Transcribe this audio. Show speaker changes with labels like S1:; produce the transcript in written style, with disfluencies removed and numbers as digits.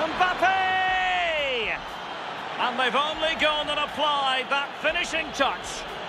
S1: Mbappe! And they've only gone and applied that finishing touch.